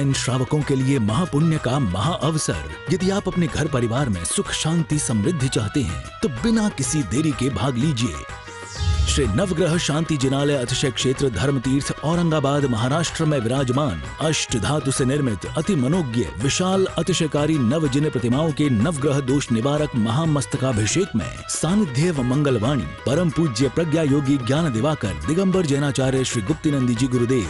जैन श्रावकों के लिए महापुण्य का महा अवसर। यदि आप अपने घर परिवार में सुख शांति समृद्धि चाहते हैं तो बिना किसी देरी के भाग लीजिए। श्री नवग्रह शांति जिनालय अतिशय क्षेत्र धर्मतीर्थ औरंगाबाद महाराष्ट्र में विराजमान अष्ट धातु से निर्मित अति मनोज्ञ विशाल अतिशयकारी नवजिन प्रतिमाओं के नवग्रह दोष निवारक महामस्तकाभिषेक में सानिध्य व मंगलवाणी परम पूज्य प्रज्ञा योगी ज्ञान दिवाकर दिगंबर जैनाचार्य श्री गुप्तिनंदी जी गुरुदेव।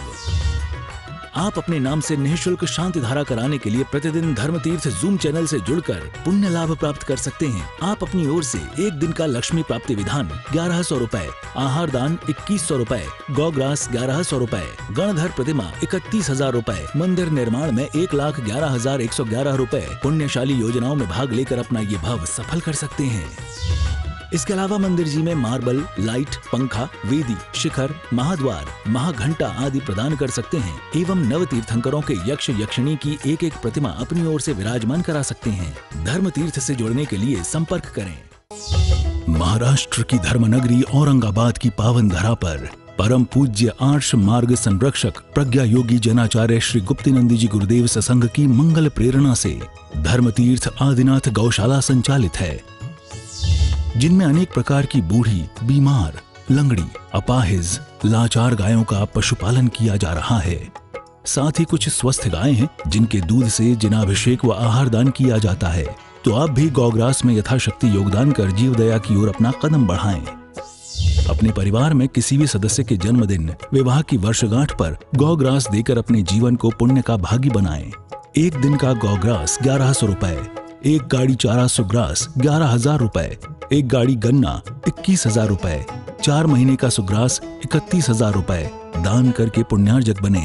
आप अपने नाम से निःशुल्क शांति धारा कराने के लिए प्रतिदिन धर्मतीर्थ जूम चैनल से जुड़कर पुण्य लाभ प्राप्त कर सकते हैं। आप अपनी ओर से एक दिन का लक्ष्मी प्राप्ति विधान 1100 रुपए, आहार दान 2100 रुपए, गौग्रास 1100 रुपए, गणधर प्रतिमा 31,000 रुपए, मंदिर निर्माण में 1,11,111 रुपए पुण्यशाली योजनाओं में भाग लेकर अपना ये भव सफल कर सकते हैं। इसके अलावा मंदिर जी में मार्बल, लाइट, पंखा, वेदी, शिखर, महाद्वार, महाघंटा आदि प्रदान कर सकते हैं एवं नव तीर्थंकरों के यक्ष यक्षिणी की एक एक प्रतिमा अपनी ओर से विराजमान करा सकते हैं। धर्म तीर्थ से जुड़ने के लिए संपर्क करें। महाराष्ट्र की धर्मनगरी औरंगाबाद की पावन धरा पर परम पूज्य आर्ष मार्ग संरक्षक प्रज्ञा योगी जैनाचार्य श्री गुप्तिनंदी जी गुरुदेव सत्संग की मंगल प्रेरणा से धर्मतीर्थ आदिनाथ गौशाला संचालित है, जिनमें अनेक प्रकार की बूढ़ी, बीमार, लंगड़ी, अपाहिज, लाचार गायों का पशुपालन किया जा रहा है। साथ ही कुछ स्वस्थ गायें हैं जिनके दूध से जिनाभिषेक व आहार दान किया जाता है। तो आप भी गौग्रास में यथाशक्ति योगदान कर जीव दया की ओर अपना कदम बढ़ाएं। अपने परिवार में किसी भी सदस्य के जन्मदिन, विवाह की वर्षगांठ पर गौग्रास देकर अपने जीवन को पुण्य का भागी बनाएं। एक दिन का गौग्रास 1100 रुपए, एक गाड़ी चारा सुग्रास 11,000 रुपए, एक गाड़ी गन्ना 21,000 रुपए, 4 महीने का सुग्रास 31,000 रुपए दान करके पुण्यार्जक बने।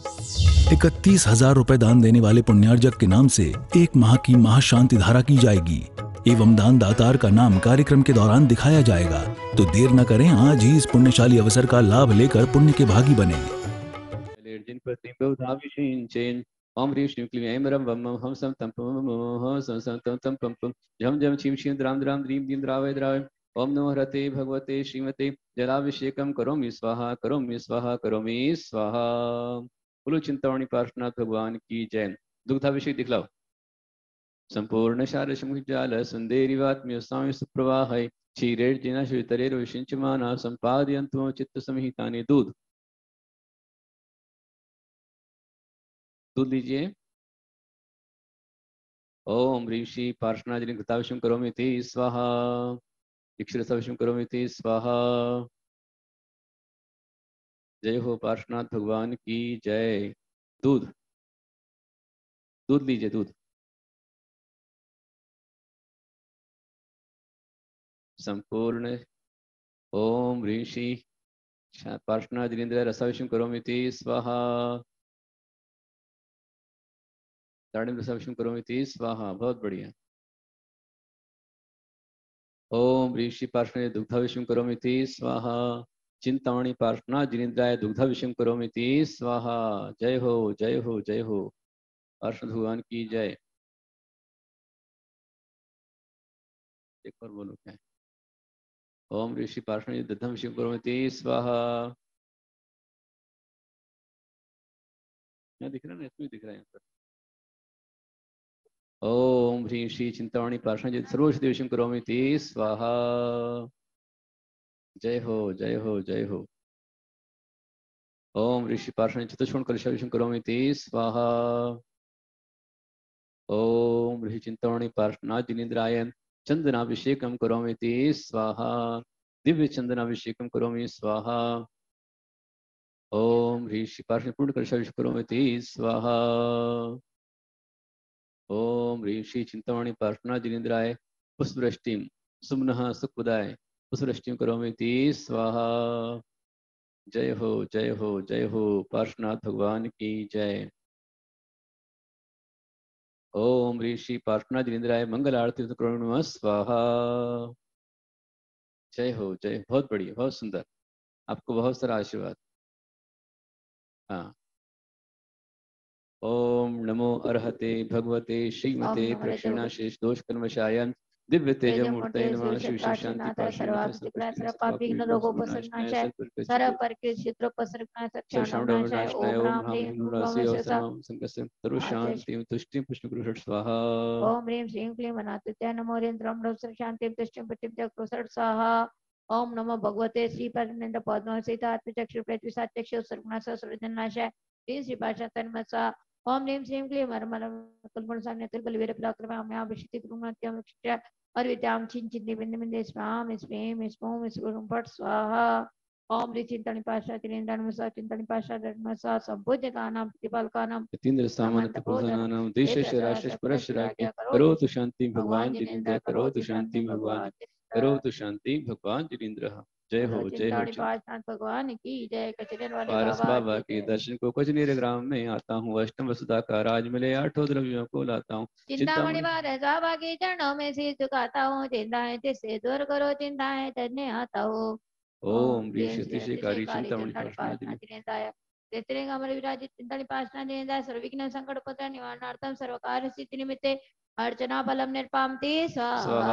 31,000 रुपए दान देने वाले पुण्यार्जक के नाम से 1 माह की महाशांति धारा की जाएगी एवं दान दातार का नाम कार्यक्रम के दौरान दिखाया जाएगा। तो देर न करें, आज ही इस पुण्यशाली अवसर का लाभ लेकर पुण्य के भागी बने। ओम ह्रीं श्रीं क्लीं ऐं रं वं हम सं तं पं सं सं तं तं पं पं झं झं छीं छीं द्रां द्रां द्रीं द्रीं द्रावय द्रावय। ओम नमो हरते भगवते श्रीमते जलाभिषेकं करोमि स्वाहा करोमि स्वाहा करोमि स्वाहा। बोलो चिंतामणि पार्श्वनाथ भगवान की जय। दुग्धाभिषेक दिखलाओ। संपूर्ण शारशमुजाल सुंदेरिवात्म्य स्वामी सुप्रवाह क्षीरेर्जिना श्रीतरेर्विषिंचमाना संपादयन्तु चित्त संहितानि। दूध लीजिए। ओम ऋषि पार्श्वनाथ घृताभिषेकं करोमि ते स्वाहा, इक्षरसाभिषेकं करोमि ते स्वाहा। जय हो पार्श्वनाथ भगवान की जय। दूध लीजिए। दूध संपूर्ण। ओम ऋषि पार्श्वनाथ रसाभिषेकं करोमि ते स्वाहा, दाढ़ी रसाभिषेकं करोमि ते स्वाहा। बहुत बढ़िया। ओम ऋषि पार्श्वनाथ दुग्धाभिषेकं करोमि ते स्वाहा, चिंतामणि पार्श्वनाथ जिनेन्द्राय दुग्धाभिषेकं करोमि ते स्वाहा। जय हो जय हो जय हो पार्श्वनाथ भगवान की जय। एक और बोलो क्या है। ओम ऋषि पार्श्वनाथ दुग्धाभिषेकं करोमि ते स्वाहा। क्या दिख रहा है ना, इसमें दिख रहा है। ओम ह्रीं श्री चिंतामणि पार्श्वनाथ सर्वोषधिभिषेकं करोमि ते स्वाहा। जय हो जय हो जय हो। ओम ऋषि पार्श्वनाथ चतुष्कोण कलशाभिषेकं करोमि ते स्वाहा। ओम ऋषि चिंतामणि पार्श्वनाथ जिनेन्द्राय चंदनाभिषेकं करोमि ते स्वाहा, दिव्य चंदनाभिषेकं करोमि स्वाहा। ओम ऋषि पार्श्वनाथ पूर्ण कलशाभिषेकं करोमि ते स्वाहा। ओम ऋषि चिंतामणि पार्श्वनाथ जिनेन्द्राय पुष्पवृष्टिं सुमनः सुखदाय पुष्पवृष्टिं करोमि ते स्वाहा। जय हो जय हो जय हो पार्श्वनाथ भगवान की जय। ओम ऋषि पार्श्वनाथ जिनेन्द्राय मंगल आरती करोमि नमः स्वाहा। जय हो जय। बहुत बढ़िया, बहुत सुंदर। आपको बहुत सारा आशीर्वाद। हाँ। ओम नमो अर्हते भगवते श्रीमते प्रक्षिणा शेष दोष कर्मशाय दिव्य तेजमूर्ते तेजमूर्ते नमः। शिव शिव शांति शांतिनाथ पाशे नमः। सर्वाभिषिक्ता सर्वपापविघ्न रोगोपशमनाशाय सर्वपरिके चित्रोपसर्गनाय सक्षाणनाशाय ओम राम ह्रीं संकस्य सर्वशांतिं तुष्टिं पुष्णुकृष्ण स्वाहा। ओम ह्रीं श्रीं क्लीं अनाथत्याय नमो ह्रीं रौद्र शांतिं तुष्टिं पुष्टिं च कृसट स्वाहा। ओम नमो भगवते श्री परमेंद्र पद्म सीता आत्मचक्षु प्रतिसात्यक्षु सर्वनाश सर्वजननाशाय श्री श्री पाशा तन्मसा। ओम ह्रीं श्रीं क्लीं मरमरम कल्पण सान्य तिलकल वीर पराक्रम विशिति गुरुनात्यम और विद्याम चिंचित बिंद बिंद स्वाम स्वेम स्मोम स्पुरम पट स्वाहा। ओम ह्रीं चिंतनि पाशा तिरेन्द्रमसा चिंतनि पाशा धर्मसा संपूज्यकानां प्रतिपालकानां यतीन्द्र सामान्य पुरुषाणां देशेश राष्ट्रेश परशराज्ञ करोतु शांति भगवान जिनेन्द्र करोतु शांति भगवान करोतु शांति भगवान जिनेन्द्र। जय हो जय हो। चिंतामणि भगवान की जय। कचरेन वाले पारस बाबा बाबा के दर्शन को कचनेर ग्राम में आता हूँ। अष्टम वसुधा का राज मिले 8 द्रव्यों को लाता हूँ। चिंतामणि पारस बाबा के चरणों में सिर झुकाता हूँ। चिंताएं जिससे दूर करो चिंताएं तरने आता हूँ। ओम ह्रीं शक्तिशाली चिंतामणि पाशनाय तेत्रेंग अमर विराजित चिंतामणि पाशनाय सर्वविघ्न संकट पत्र निवारणार्थम सर्व कार्य सिद्धि निमित्ते अर्चना फलम निर्पामति स्वाहा।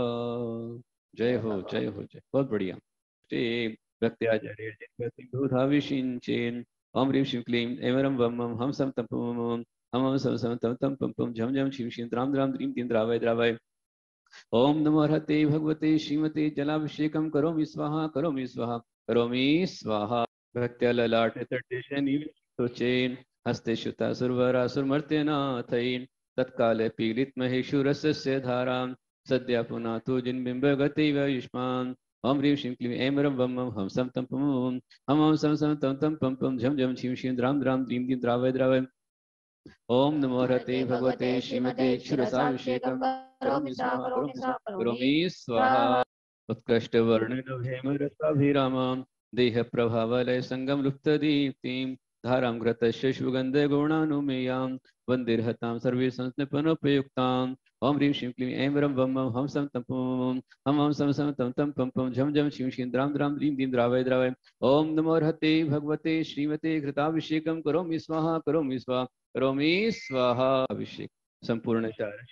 जय हो जय हो जय। बहुत बढ़िया। भक्त्याचार्य जिनका विशिंचेन ओम ह्रीं शिव क्लीं ऐमरम वम हम सम तम पम हम सम सम तम तम पम पम झम झम शिव शिव द्राम द्राम द्रीम तीन द्रावय द्रावय। ओम नमो हरते भगवते श्रीमते जलाभिषेकम करोमि स्वाहा करोमि स्वाहा करोमि स्वाहा। भक्त्या ललाट तटे शनिचेन हस्ते शुता सुरवरा सुरमर्त्यनाथैन तत्काले पीड़ित महेशुरस्य धारां सद्या पुनः तु जिन्बिंब गति वयुष्मान। ओम ह्रीं शिव क्लीं ऐमरम वम हम सम तम पम हम सम सम तम तम पम पम झम झम शिव शिव द्राम द्राम द्रीम द्रीम द्रावय द्रावय। ओम नमो हरते भगवते श्रीमते क्षुरसाभिषेकम करोमि स्वाहा करोमि स्वाहा। उत्कृष्ट वर्णन हेमरसाभिरामां देह प्रभावलय संगम लुप्त दीप्तिं धारां घृतस्य सुगंध गुणानुमेयां वंदिरहतां सर्वे संस्नपनोपयुक्तां। ओम ह्रीं शिव क्लीं ऐमरं वम हम सम तम पम हम सम सम तम तम पम पम झम झम शिव शिव द्राम द्राम द्रीम द्रीम द्रावय द्रावय। ओम नमो हरते भगवते श्रीमते घृताभिषेकम करोमि स्वाहा करोमि स्वाहा करोमि स्वाहा। अभिषेक संपूर्ण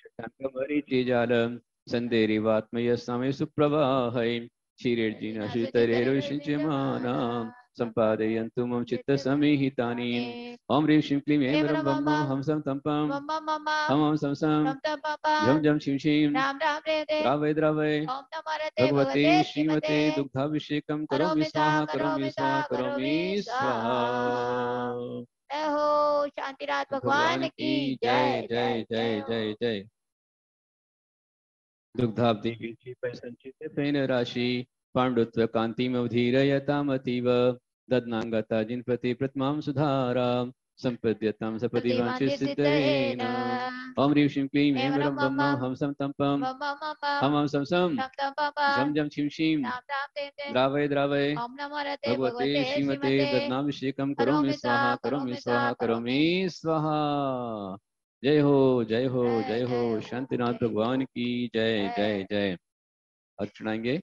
चारम संदेरिवात्मय समय सुप्रवाहै क्षीरेर्जिन शीतरेर्विषिच्यमानां संपादयन्तु मम चित्त समीहितानि। ओम ह्रीं शिव क्लीं ऐमरं वम हम सम तम पम हम सम सम झम झम शिव शिव द्रावय द्रावय। भगवते श्रीमते दुग्धाभिषेकम करोमि स्वाहा करोमि स्वाहा करोमि स्वाहा। जय हो शांतिनाथ भगवान की जय जय जय जय जय। दुग्धाब्धि संचित फेन राशि पांडुत्व कांतिमवधीरयतामतीव दद्नांगता जिनपति प्रतिमां सुधारा संपद्यतां सपदि वांछित सिद्धेन। ओम ह्रीं शिव क्लीं ऐमरं वम हम सम तम पम हम सम सम झम झम शिव शिव द्रावय द्रावय। भगवते श्रीमते दद्नाभिषेकम करोमि स्वाहा करोमि स्वाहा करोमि स्वाहा। जय हो जय हो जय हो। शांतिनाथ भगवान की जय जय जय। अर्चनाएंगे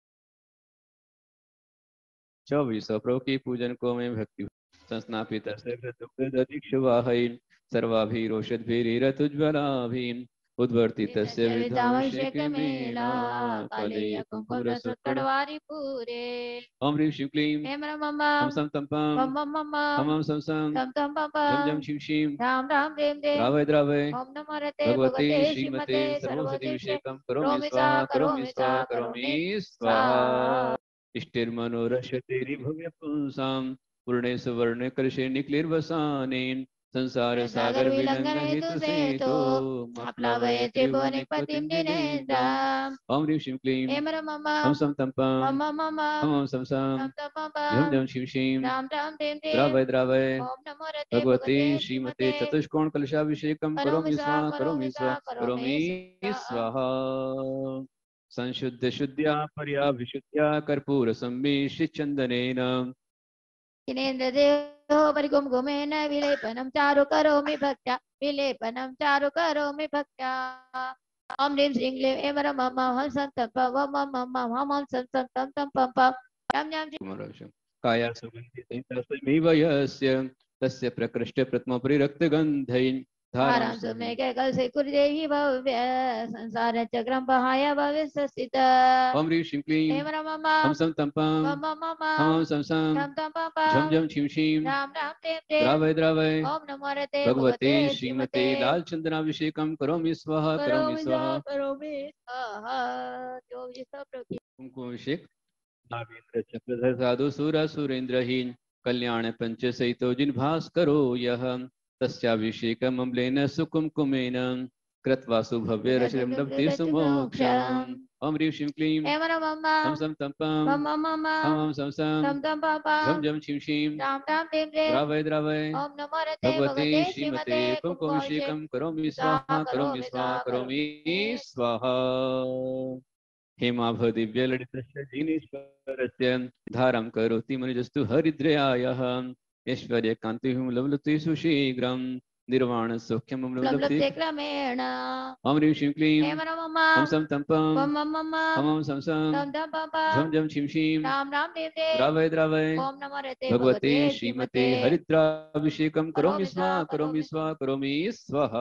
24 प्रभु की पूजन को मैं भक्ति संस्नापित दीक्षवाहन सर्वाभिरोषद्भिरतुज्वलाभीन उद्वर्तितस्य विद्याभिषेक मेला कलेय कुंकुमरसत्कड़वारि पूरे। ओम ह्रीं शिव क्लीं हम सम तम पम हम सम सम झम झम शिव शिव राम राम रेम रेम द्रावय द्रावय। ओम नमो रते भगवते श्रीमते सर्वोपदेशेकं करोमि स्वाहा करोमि स्वाहा करोमि स्वाहा। इष्टिर्मनोरश्यतेरि भव्य पुंसां पूर्णे सुवर्ण कर्षे निक्लिर्वसानेन संसार सागर विलंघन हेतु से तो प्लावय त्रिभुवनपतिं जिनेन्द्रम्। ओम ह्रीं शिव क्लीं हम सम तम पम हम सम सम झम झम शिव शिव द्रावय द्रावय। भगवते श्रीमते चतुष्कोण कलशाभिषेकं करोमि स्वाहा करोमि स्वाहा करोमि स्वाहा। संशुद्ध शुद्ध्या पर्या विशुद्ध्या कर्पूर सम्मिश्रित चंदनेन जिनेन्द्र देहो परिकुमकुमेन विलेपनं चारु करोमि भक्त्या विलेपनं चारु करोमि भक्त्या। ओम ह्रीं श्रीं क्लीं ऐमरं वम हम सं तम पम हम सं तम तम पम पम झम झम काया सुगन्धितैः यस्य तस्य प्रकृष्ट प्रथमोपरि रक्तगन्धैः धारां सुमे के कल से कुर्देहि भव्य संसार चक्रम बहाय भविष्य स्थित ओम ह्रीं श्रीं क्लीं हेम रमम हम सम तम पम मम मम हम सम सम तम तम पम झम पम झम छिम छिम राम राम देव देव द्रावय द्रावय ओम नमो रते भगवते भगवते श्रीमते श्रीमते लाल चंद्राभिषेकम करोमि स्वाहा करोमि स्वाहा करोमि स्वाहा जो भी सब प्रति कुमकुमाभिषेक नागेंद्र चक्रधर साधु सुर सुरेंद्रहीन कल्याण पंच सहितो जिन भास करो यह तस्याभिषेकम अम्लेन सुकुमकुमेन कृत्वा सुभव्य रचितं लभते सुमोक्षम् ओम ह्रीं श्रीं क्लीं हेम रमम हम सम तम पम मम मम हम सम सम तम तम पम झम झम छिम छिम राम राम देव देव द्रावय द्रावय ओम नमो रते भगवते भगवते श्रीमते श्रीमते कुमकुमाभिषेक कुमकुमाभिषेकम करोमि स्वाहा स्वाहा करोमि स्वाहा करोमि स्वाहा हेमाभ दिव्य ललितस्य जिनेश्वरस्य धारां करोति मनुजस्तु हरिद्रयायः ऐश्वर्य कान्तिं लवलते सुशीघ्रं निर्वाण सौख्यं लवलते लभते क्रमेण ओम ह्रीं श्रीं क्लीं हेम रमम हम सम तम पम मम मम हम सम सम तम तम झम पम झम छिम छिम राम राम देव देव द्रावय द्रावय ओम नमो रते भगवते भगवते श्रीमते श्रीमते हरिद्राभिषेकम करोमि करोमि स्वाहा स्वाहा करोमि स्वाहा करोमि स्वाहा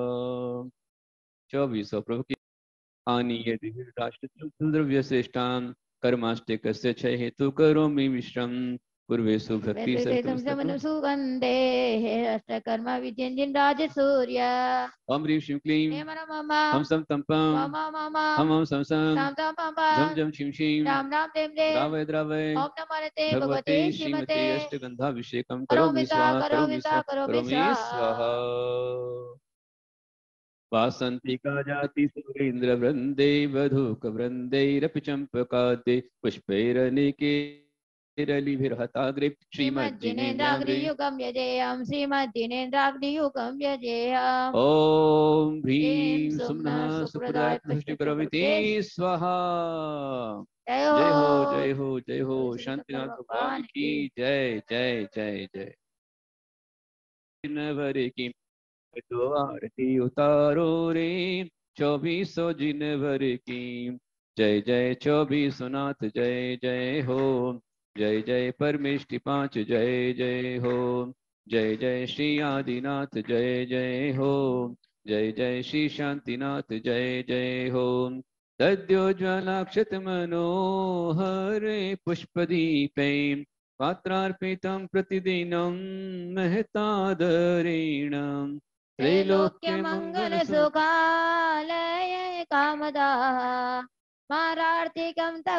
24 प्रभु की आनीय दिव्य राष्ट्र द्रव्य श्रेष्ठान कर्माष्टकस्य क्षय हेतु करोमि मिश्रम पूर्वेषु भक्ति समन सुगंधे हे अष्टकर्म विद्यंजन राज सूर्य ओम ह्रीं श्रीं क्लीं हेम रमम हम सम तम पम मम मम हम सम सम तम तम पम झम झम छिम छिम राम राम देव देव द्रावय द्रावय ओम नमो रते भगवते भगवते श्रीमते श्रीमते अष्टगंधाभिषेकम करोमि करोमि स्वाहा करोमि करोमि स्वाहा करोमि करोमि स्वाहा स्वाहा वासंतिका जाति सुरेन्द्र वृंदे वधूक वृंदैरपि चंपकादे पुष्पैरनिकेरलिभिर्हताग्रे श्रीमज्जिनेन्द्राग्रे श्रीमद्जिनेन्द्राग्नियुगं यजेयं श्रीमद्जिनेन्द्राग्नियुगं यजेयम् ओम ह्रीं भ्रीं सुम्नः सुम्नः सुप्रदाय सुप्रदाय पुष्टिकरोमिति स्वाहा जय जय हो हो जय हो जय हो श्री शंकर शांतिनाथ भगवान भगवान की की जय जय जय जय जनवरी की तो आरती उतारो रे 24 जनवरी की जय जय 24 नाथ जय जय हो जय जय परमेष्टि 5 जय जय हो जय जय श्री आदिनाथ जय जय हो जय जय श्री शांतिनाथ जय जय हो तद्योज्वलाक्षत मनोहरे पुष्पदीपे पात्रार्पितं प्रतिदिनं महतादरेण त्रैलोक्यमङ्गल सुखालय कामदाः स्मारार्थिकं तव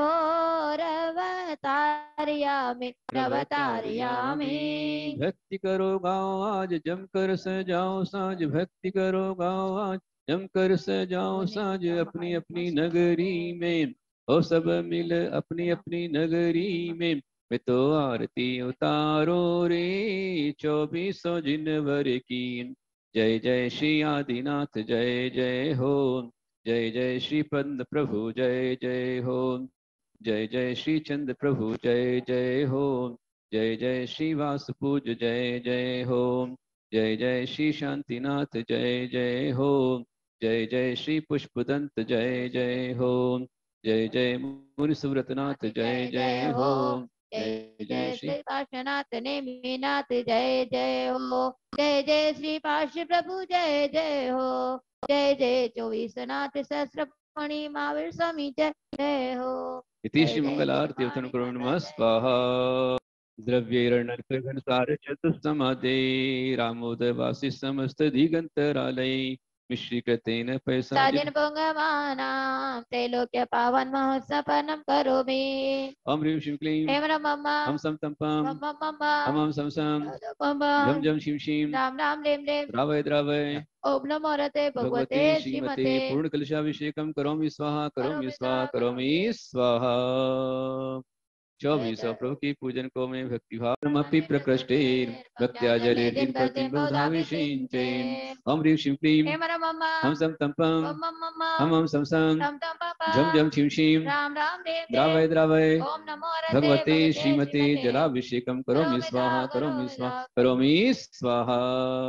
विभोरवतारयामि नवतारयामि भक्ति करो गाओ आज जमकर सजाओ साज भक्ति करो गाओ आज जमकर सजाओ साज अपनी अपनी नगरी में ओ सब मिल अपनी अपनी नगरी में मैं तो आरती उतारो रे 24 जनवरी की जय जय श्री आदिनाथ जय जय हो जय जय श्री पद्म प्रभु जय जय हो जय जय श्री चंद्र प्रभु जय जय हो जय जय श्री वासुपूज जय जय हो जय जय श्री शांतिनाथ जय जय हो जय जय श्री पुष्पदंत जय जय हो जय जय मुनि सुव्रतनाथ जय जय हो जय जय श्री पार्श्वनाथ नेमिनाथ जय जय हो जय जय श्री पार्श्व प्रभु जय जय हो जय जय 24 नाथ सहस्रमणि महावीर स्वामी जय जय हो इति श्री मंगलारती करो नमः स्वाहा द्रव्यैरणर्घनसार चतुस्समादे रामोदय वासी समस्त दिगंतरालय मिश्रीकृतेन पैसा साजन पुंगमानां त्रैलोक्य पावन महोत्सवनं करोमि ओम ह्रीं श्रीं क्लीं हेम रमम हम सम तम पम मम मम हम सम सम झम झम शिम शिम राम राम देव देव द्रावय द्रावय ओम नमो रते भगवते श्रीमते श्रीमते पूर्ण कलशाभिषेकम करोमि स्वाहा करोमि करोमि स्वाहा 24 प्रभु की पूजन को मैं भक्तिभावमपि प्रकृष्टे भक्त्या जले दिन प्रतिम बहुधाविषिञ्चे ओम ह्रीं श्रीं क्लीं हेम रमम हम सम तम पम मम हम सम सम तम तम पम झम झम छिम छिम राम राम देव द्रावय देव द्रावय ओम नमो रते भगवते भगवते श्रीमते श्रीमते जलाभिषेकम करोमि स्वाहा करोमि स्वाहा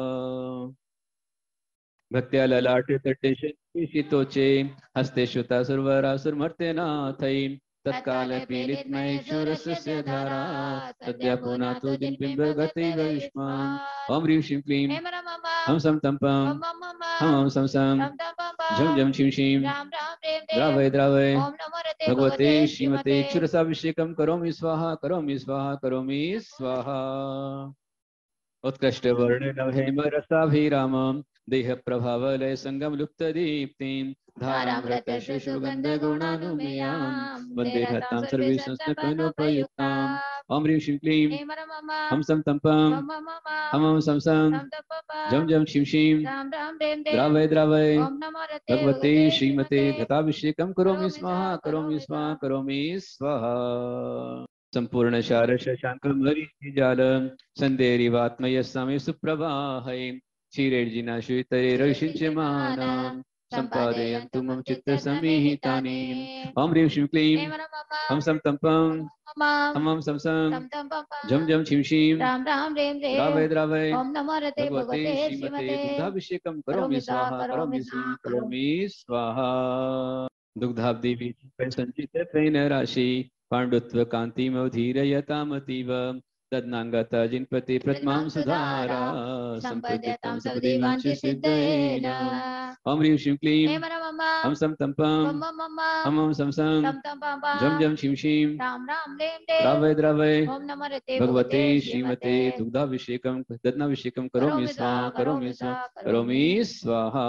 भक्त्या ललाटे तटे शितोचे हस्ते श्रुता सुरवरा सुरमर्ते नाथै तत्काल पीडितमय क्षुरस्य धारा सद्य पुनातो जिनबिंब गते वयुष्मान। ओम ह्रीं श्रीं क्लीं हम सम तम पम हम सम सम झम झम शिव शिव द्रावय द्रावय भगवते श्रीमते क्षुरसाभिषेकम करोमि स्वाहा करोमि स्वाहा करोमि स्वाहा। उत्कृष्ट वर्ण नवहेम रसाभिरामम देह प्रभावलय संगम लुप्त दीप्तिं धारामृत सुगंध गुणानुमेयां वंदे धत्तां सर्वे संस्कृतनोपयुक्ताम्। ओम ह्रीं श्रीं क्लीं हम सम तम पम हम सम सम झम झम शिव शिव द्रावय द्रावय भगवते श्रीमते घटाभिषेकम करोमि स्वाहा करोमि स्वाहा करोमि स्वाहा। संपूर्ण शार शशांकं हरिजालं संदेरिवात्मय समे सुप्रभाहै क्षीरेर्जिना श्वेतरे रविषिञ्चमानां सम्पादयन्तु मम चित्तसमीहितानि। ओम ह्रीं श्रीं क्लीं हम सम तम पम हम सम सम झम झम शिव शिव द्रावय द्रावय भगवते श्रीमते दुग्धाभिषेकं करोमि स्वाहा करोमि स्वाहा करोमि स्वाहा। दुग्धाब्धि संचित फेन राशि पांडुत्व कांतिमवधीरयतामतीव तद्नांगत जिनपति प्रथमां सुधारा संपद्यतां सबदेवांश सिद्धेन। ओम ह्रीं श्रीं क्लीं हम सम तम पम हम सम सम झम झम शिव शिव द्रावय द्रावय भगवते श्रीमते दुग्धाभिषेकं दत्नाभिषेकं करोमि स्वाहा करोमि स्वाहा करोमि स्वाहा।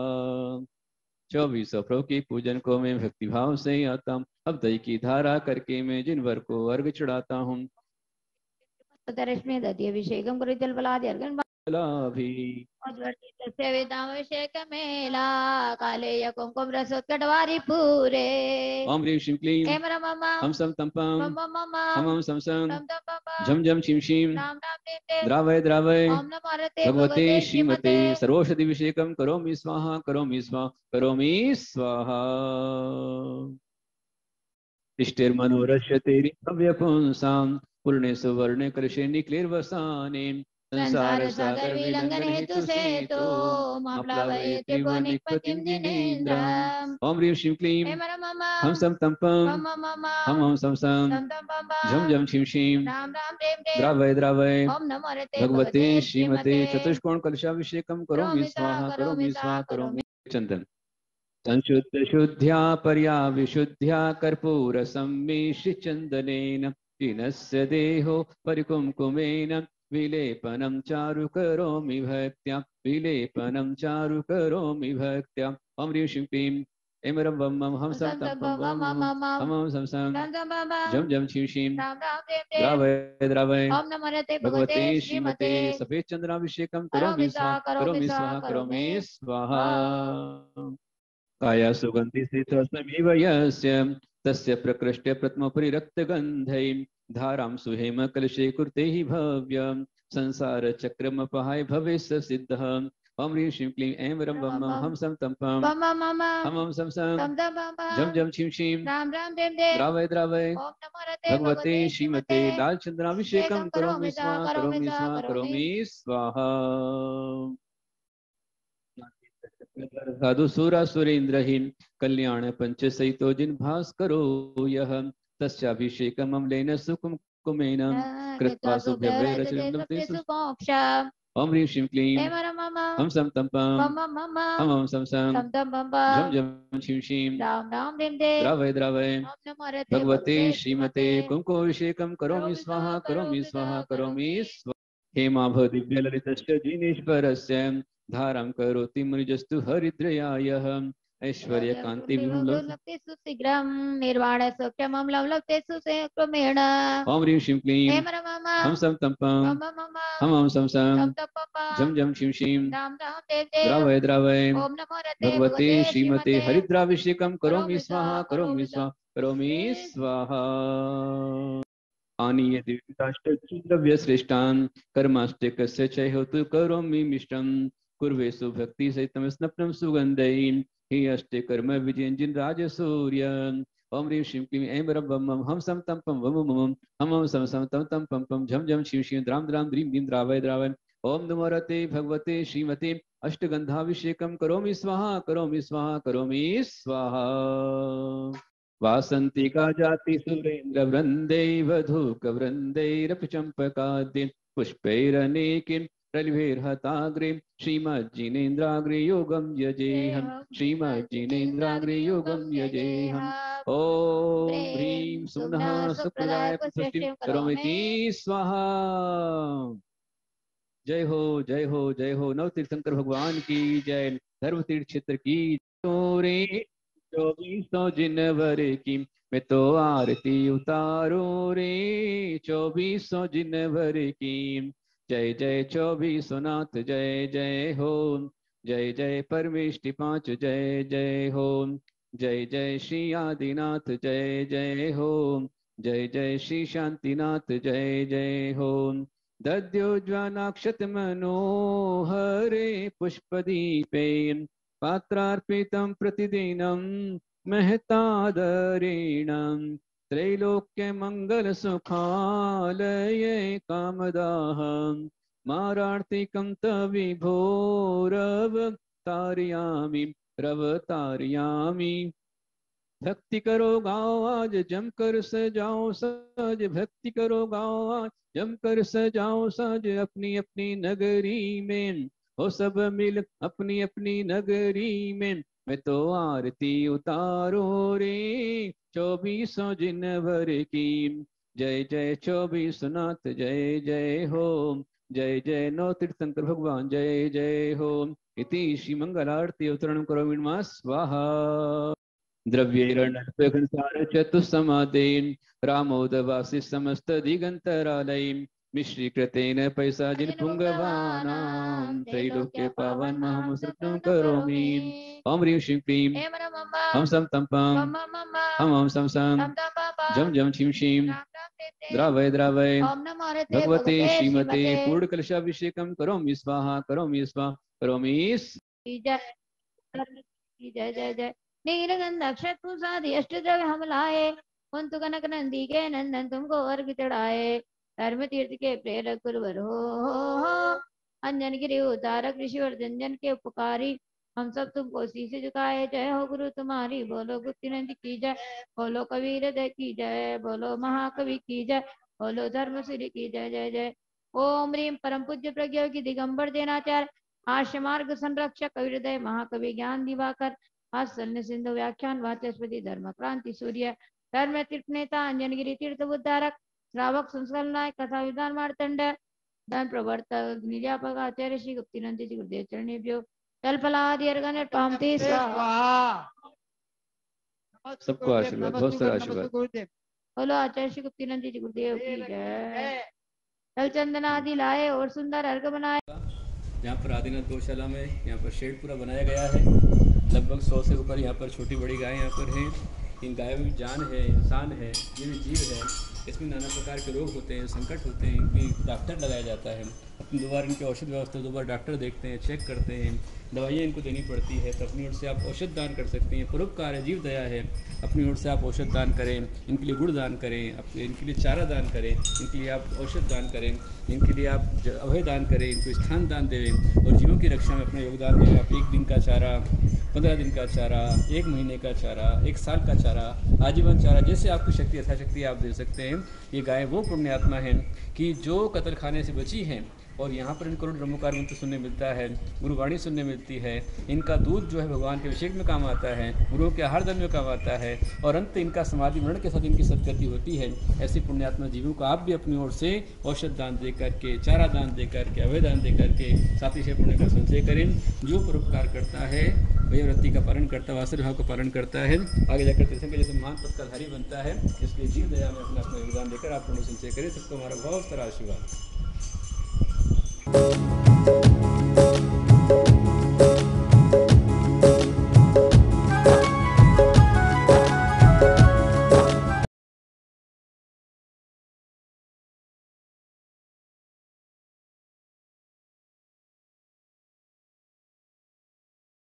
24 प्रभु के पूजन को मैं भक्तिभाव से आता हूँ। अब दही की धारा करके मैं जिनवर को अर्घ चढ़ाता हूँ। अभिषेकम करो जल बला भी मेला काले कुमकुम रसोत्कटवारी पूरे। ओम ह्रीं श्रीं क्लीं हम सम तम पम हम सम सम झम झम शिव शिव द्रावय द्रावय भगवते श्रीमते सर्वौषधिभिषेकं करोमि स्वाहा करोमि स्वाहा करोमि स्वाहा। इष्टिर्मनोरश्यते भव्य पुंसां पूर्णे सुवर्णे कलशे निक्लिर्वसाने संसार सागर विलंघन हेतु से तो माप्लावये त्रिभुवनिकपतिं जिनेन्द्रम्। ओम ह्रीं श्रीं क्लीं हम सम तम पम हम सम सम झम झम शिव शिव द्रावय द्रावय भगवते श्रीमते चतुष्कोण कलशाभिषेकं करोमि स्वाहा करोमि स्वाहा करोमि। चंदन संशुद्ध शुद्ध्या पर्या विशुद्ध्या कर्पूर सम्मिश्र चंदनेन दीनस्य देहो परिकुमकुमेन विलेपनं चारु करोमि भक्त्या विलेपनं चारु करोमि भक्त्या। ओम ह्रीं श्रीं क्लीं ऐं रं वं मं हम सम तम पम हम सम सम झम झम शिव शिव द्रावय द्रावय भगवते श्रीमते सफेद चंद्राभिषेकं करोमि स्वाहा करोमि स्वाहा करोमि स्वाहा। काया सुगंधि स्थितस्मिव यस्य तस्य प्रकृष्टे प्रथमोपरि रक्तगन्धै धारां सुहेम कलशे कुर्ते हि भव्यं संसार चक्रमपहाय भवेस्य सिद्धः। ओम ह्रीं श्रीं क्लीं ऐं रं वं मं हम सम तम पम हम सम सम झम झम शिव शिव द्रावय द्रावय भगवते श्रीमते लाल चंद्राभिषेकं करोमि स्वाहा करोमि स्वाहा करोमि स्वाहा। साधु सुरा सुरेन्द्रहीन कल्याण पंच सहितो जिन भास्करो यह तस्याभिषेकम् अम्लेन सुकुमकुमेन कृत्वा सुभ्यवैरचिरं ओम ह्रीं श्रीं क्लीं हम सम तम पम हम सम सम झम झम शिव शिव द्रावय द्रावय भगवते श्रीमते कुमकुमाभिषेकं करोमि स्वाहा करोमि स्वाहा करोमि स्वाहा। हेमाभ दिव्य ललितस्य जिनेश्वरस्य धारां करोति मृजस्तु हरिद्रयायः ऐश्वर्य कांति लभते सुशीघ्रं निर्वाण सौख्यमं लभते सुक्रमेण। ओम ह्रीं श्रीं क्लीं हम सम तम पम हम सम सम झम झम शिव शिव द्रावय द्रावय भगवते श्रीमते हरिद्राभिषेकं करोमि स्वाहा करोमि स्वाहा करोमि स्वाहा। आनीय द्रव्य श्रेष्ठान कर्माष्टकस्य च होतु करोमि मिष्टं कुर्वे सुभक्ति सहितं स्नपनं सुगंधैः हे अष्टे कर्म विजयंजिन राज सूर्य। ओम ह्रीं श्रीं क्लीं ऐं रं वं मं हम सम तम पम वम हम सम सम तम तम पम पम झम झम शिव शिव द्राम द्राम द्रीं द्रीं द्रावय द्रावय। ओम नमो रते भगवते श्रीमते अष्टगंधाभिषेकं करोमि स्वाहा करोमि स्वाहा करोमि स्वाहा। वासंतिका जाति सुरेंद्र वृंदे वधूक वृंदैरपि चंपकाद्य पुष्पैरनेकिं प्रलिभैर्हताग्रे श्रीमज्जिनेन्द्राग्रे योगं यजेहं श्रीमज्जिनेन्द्राग्रे योगं यजेहम् ओम ह्रीं सुमनः सुप्रदाय पुष्टिं करोमीति स्वाहा। जय हो जय हो जय हो। नवतीर्थंकर भगवान की जय। धर्म तीर्थ क्षेत्र की रे 24 जनवरी की मैं तो आरती उतारो रे 24 जनवरी की। जय जय 24 नाथ जय जय हो। जय जय परमेष्टि 5 जय जय हो। जय जय श्री आदिनाथ जय जय हो। जय जय श्री शांतिनाथ जय जय हो। दद्योज्वलाक्षत मनोहरे पुष्पदीपेन पात्रार्पितं प्रतिदिनं महतादरेण त्रैलोक्य मंगल सुखालये कामदाहं मारार्तिकं तविभोरव तारयामि रव तारयामि। भक्ति करो गाओ आज जमकर सजाओ साज भक्ति करो गाओ आज जमकर सजाओ साज अपनी अपनी नगरी में हो सब मिल अपनी अपनी नगरी में। मैं तो आरती उतारो रे 24 जनवरी की। जय जय 24 नाथ जय जय हो। जय जय नौ तीर्थंकर भगवान जय जय हो। इति श्री मंगलारती अवतरण करोमि नमः स्वाहा। द्रव्यैरणल्पघनसार चतुस्समादेन रामोदवासि समस्त दिगंतरालयं मिश्रीकृतेन पैसाजिन पुंगवानां त्रैलोक्य पावनमहं सृष्टं करोमि। ओम ह्रीं श्रीं क्लीं हम सम तम पम हम सम सम जम जम छिम छिम द्रावय द्रावय भगवते श्रीमते पूर्णकलशाभिषेकं करोमि स्वाहा करोमि स्वाहा करोमि। जय जय जय। नीलगंध अक्षत पुष्पादि अष्टद्रव्य हम लाए कुंतु कनक नंदी के नंदन तुमको अर्घ चढ़ाए। धर्म तीर्थ के प्रेरक गुरुवर हो अंजन गिरि उतारक ऋषिवर्धन जन के उपकारी हम सब तुमको शीश झुकाए। जय हो गुरु तुम्हारी बोलो गुप्ति नंद की जय। बोलो कबीर हृदय की जय। बोलो महाकवि की जय। बोलो धर्मश्री की जय जय जय। ओम ह्रीं परम पूज्य प्रज्ञा की दिगंबर देनाचार्य आश्रम मार्ग संरक्षक कवि हृदय महाकवि ज्ञान दिवाकर आसन्न सिंधु व्याख्यान वाचस्पति धर्म क्रांति सूर्य धर्म तीर्थ नेता अंजनगिरी तीर्थ उद्धारक श्रावक संस्कार नायक कथा विधान मार्तंड धन प्रवर्तक निर्यापक आचार्य श्री गुप्तिनंद जी गुरुदेव चरणेभ्यो तलफलादि अर्घन पामते स्वाहा। सबको आशीर्वाद बहुत सारा आशीर्वाद। बोलो आचार्य श्री गुप्तिनंद जी गुरुदेव की जय। तल चंदन आदि लाए और सुंदर अर्घ बनाए। यहाँ पर आदिनाथ गौशाला में यहाँ पर शेड पूरा बनाया गया है। लगभग 100 से ऊपर यहाँ पर छोटी बड़ी गायें यहाँ पर हैं। इन गायों में जान है, इंसान है, ये भी जीव है। इसमें नाना प्रकार के रोग होते हैं, संकट होते हैं। इनकी डॉक्टर लगाया जाता है। अपनी 2 बार इनकी औषध व्यवस्था 2 बार डॉक्टर देखते हैं, चेक करते हैं। दवाइयाँ इनको देनी पड़ती है। तो अपनी ओर से आप औषध दान कर सकते हैं। परोपकार है, जीव दया है। अपनी ओर से आप औषध दान करें, इनके लिए गुड़ दान करें, इनके लिए चारा दान करें, इनके लिए आप औषध दान करें, इनके लिए आप अभय दान करें, इनको स्थान दान दें और जीवों की रक्षा में अपना योगदान दें। आप 1 दिन का चारा, 15 दिन का चारा, 1 महीने का चारा, 1 साल का चारा, आजीवन चारा, जैसे आपकी शक्ति यथाशक्ति आप दे सकते हैं। ये गाय वो पुण्य आत्मा है कि जो कत्ल खाने से बची हैं और यहाँ पर इनको ब्रह्मकार मंत्र सुनने मिलता है, गुरुवाणी सुनने मिलती है। इनका दूध जो है भगवान के अभिषेक में काम आता है, गुरुओं के आहार दान में काम आता है और अंत इनका समाधि मरण के साथ इनकी सदगति होती है। ऐसी पुण्यात्मा जीवों को आप भी अपनी ओर से औषध दान दे करके, चारा दान दे करके, अभय दान दे करके सातिशय पुण्य का संचय करें। जो परोपकार करता है वही वृत्ति का पालन करता है, वासुदेव भाव का पालन करता है, आगे जाकर तीर्थंकर जैसे महान पद का धारी बनता है। इसलिए जीव दया में अपना योगदान देकर आप पुण्य संचय करें। सबको हमारा बहुत सारा आशीर्वाद।